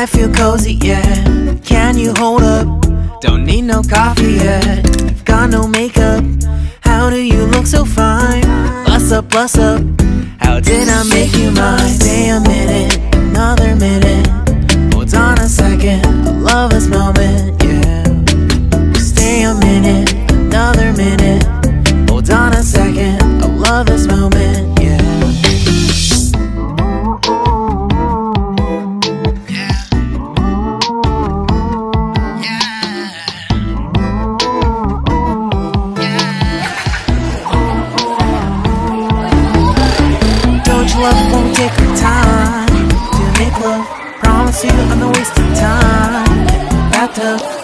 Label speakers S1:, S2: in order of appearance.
S1: feel cozy, yeah. Can you hold up? Don't need no coffee yet. Got no makeup. How do you look so fine? Bust up, bust up. How did I make you mine? Stay a minute, another minute. Hold on a second, I love this moment, yeah. Stay a minute, another minute. Hold on a second, I love this moment, yeah. Love won't take the time to make love. Promise you I'm not wasting time. Wrapped up